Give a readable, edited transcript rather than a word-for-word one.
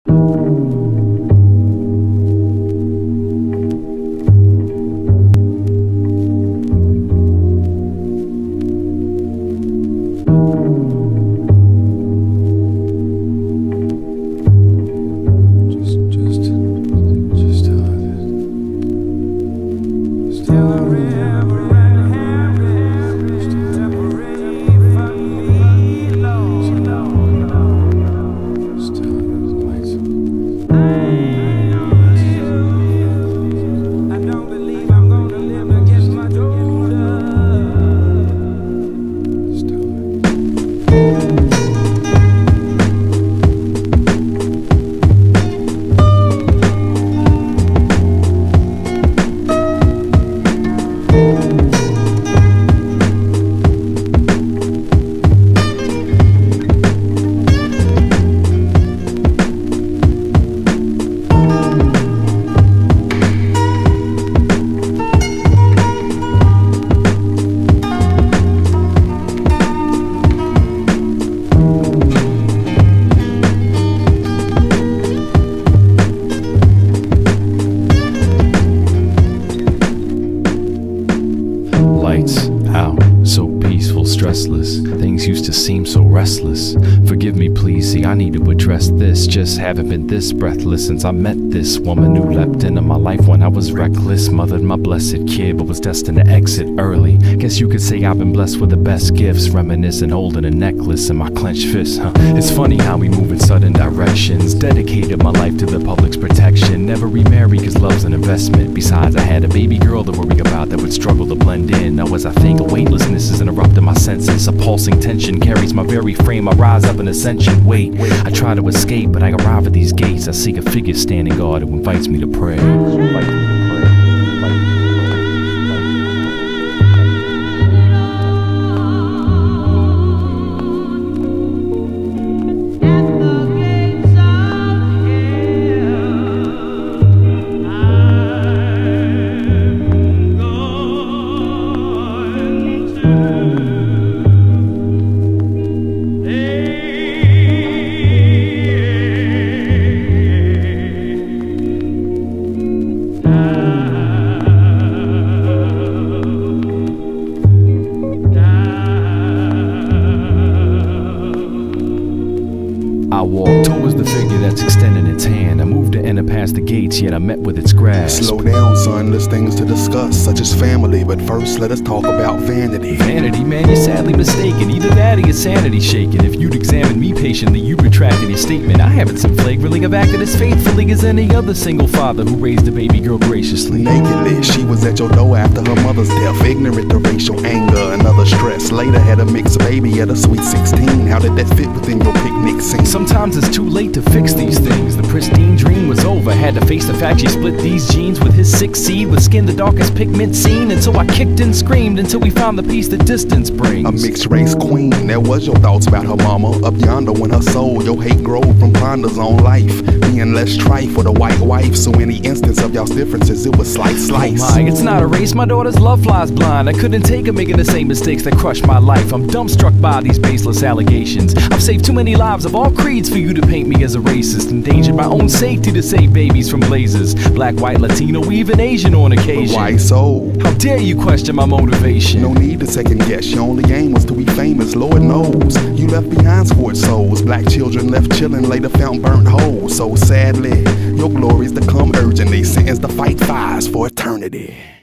Lights out, so peaceful, stressless. Things used to seem so restless. Forgive me please, see I need to address this. Just haven't been this breathless since I met this woman who leapt into my life when I was reckless. Mothered my blessed kid but was destined to exit early. Guess you could say I've been blessed with the best gifts. Reminiscing, holding a necklace in my clenched fist, It's funny how we move in sudden directions. Dedicated my life to the public's protection. Never remarry cause love's an investment. Besides I had a baby girl to worry about that would struggle to blend in. Now as I think, a weightlessness is interrupting my senses. A pulsing tension carries my very frame. I rise up in ascension. Wait, I try to escape but I arrive at these gates. I see a figure standing guard who invites me to pray. I walk towards the figure that's extending its hand. I move to enter past the gates, yet I'm met with its grasp. Slow down, son, there's things to discuss, such as family, but first let us talk about vanity. Vanity, man, you're sadly mistaken. Either that or your sanity shaken. If you'd examine me patiently, you'd retract any statement. I haven't some flagrantly have acted as faithfully as any other single father who raised a baby girl graciously. Nakedly, she was at your door after her mother's death, ignorant to racial anger and other stress. Later had a mixed baby at a sweet 16. How did that fit within your picnic scene? Sometimes it's too late to fix these things. The pristine dream was over. Had to face the fact she split these genes with his sick seed, with skin the darkest pigment seen. And so I kicked and screamed until we found the peace that distance brings. A mixed race queen, that was your thoughts about her mama. Up yonder when her soul, your hate growed from ponders on life. Being less strife with a white wife, so any instance of y'all's differences, it was slice. Oh my, it's not a race, my daughter's love flies blind. I couldn't take her making the same mistakes that crushed my life. I'm dumbstruck by these baseless allegations. I've saved too many lives of all creeds for you to paint me as a racist. Endangered my own safety to save babies from blazes. Black, white, Latino, even Asian on occasion. But why so? How dare you question my motivation? No need to second guess, your only aim was to be famous, Lord knows. You left behind scored souls, black children left chillin', later found burnt holes. So sadly, your glories to come urgently, sentenced to fight fires for eternity.